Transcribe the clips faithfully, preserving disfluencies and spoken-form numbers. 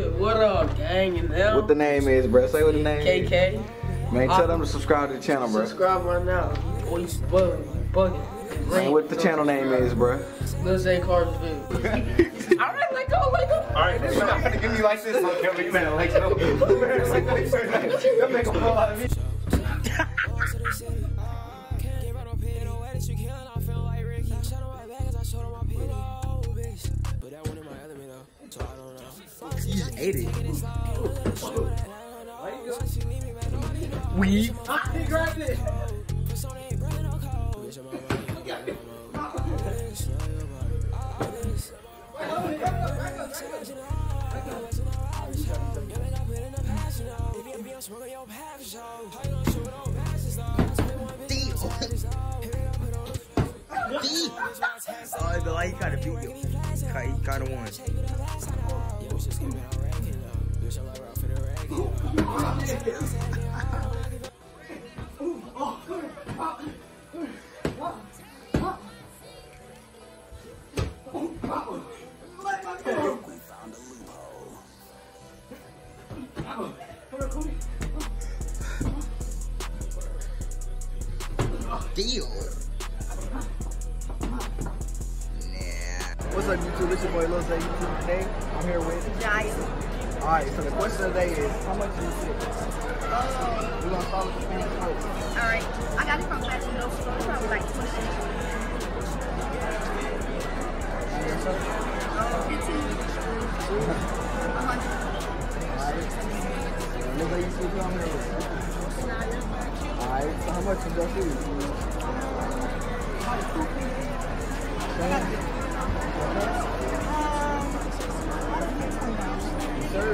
Nigga, what up, gang? And now? What the name is, bro? Say what the name K K. is. Man, tell them to subscribe to the channel, bro. Subscribe right now. Boy, you bugging. You bugging. Man, what the channel name is, bro? Lil Zay Clarksville. Alright, let go, let go. Alright, you're not gonna give me like this. Okay, you better like no. You better make a pull out of me. You just ate it. We. He grabbed it. Oh, the light kind of beat you. He kind of won. Deal. What's up, YouTube? This your boy Lil Zay YouTube. Today, I'm here with Giant. Alright, so the question of the day is, how much do you sit? Oh. We're gonna start with the famous first. Alright. I got it from Fashion Nova, so it's probably like twenty cents. fifteen. one hundred. Alright. Lil Zay YouTube, I'm here with. Alright, so how much is your shoes? Sir.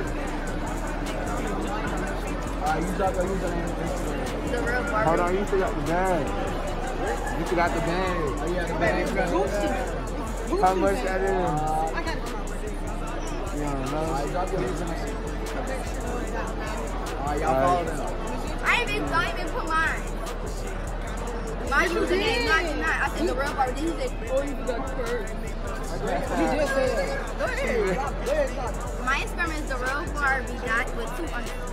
Alright, you drop your username. The real Barbie. Hold on, you forgot the bag. You forgot the bag. Oh, yeah, the bag. Gucci. How much that is? I got it from my birthday. You don't know. Alright, drop your username. Alright, y'all follow them. I ain't even, I ain't even put mine. My username ninety-nine. I said the real Barbie. Then he said, oh, you got curved. You just said that. Go ahead. My Instagram is the real Barbie dot with two underscores.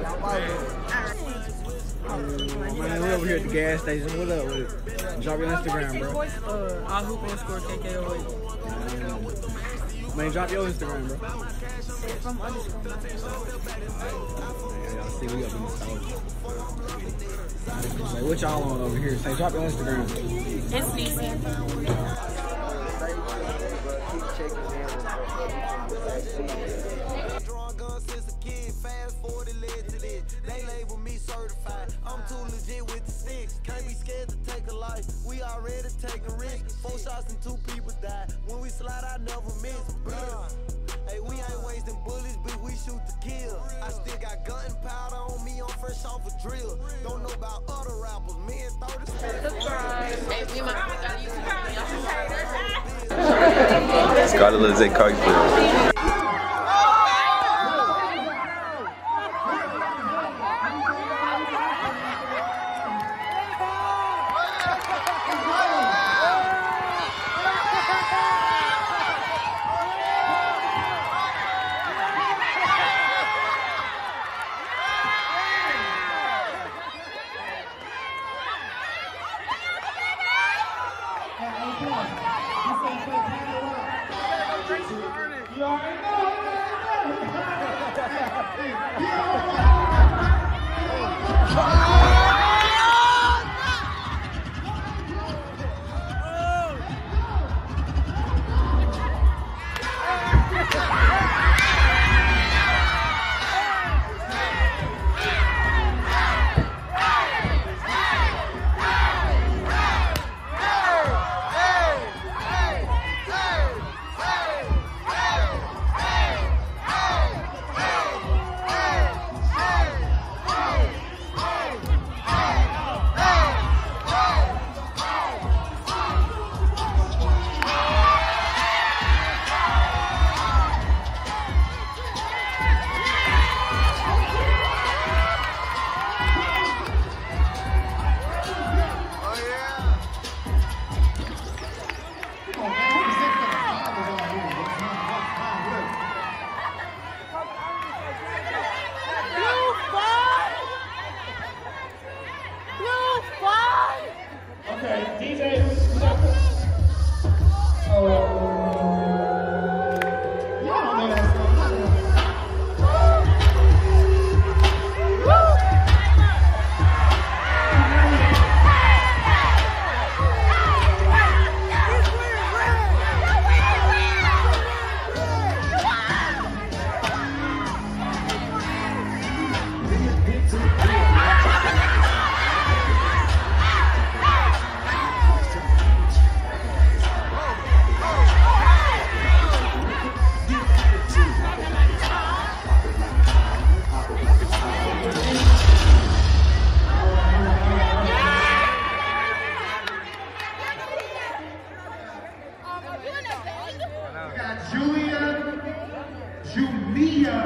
Man, we over here at the gas station. What up with it? Drop your Instagram, bro. Uh, I hoop underscore K K O eight. Man, drop your Instagram, bro. From underscore. Yeah, y'all see we up in the store. Like, what y'all on over here? Say, drop your Instagram. It's D C. They label me certified. I'm too legit with the six. Can't be scared to take a life. We already take a risk. Four shots and two people died. When we slide, I never miss. Hey, we ain't wasting bullets, but we shoot to kill. I still got gunpowder on me. I'm fresh off a drill. Don't know about other rappers. Me and thirty. Subscribe to Lil Zay Clarksville. You already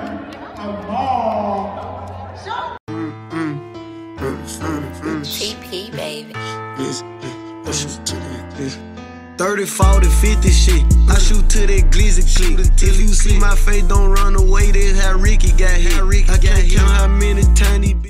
T P, baby. thirty, forty, fifty shit. I shoot to that glizzy click. If you see my face, don't run away. This how Ricky got hit. I can't count how many times he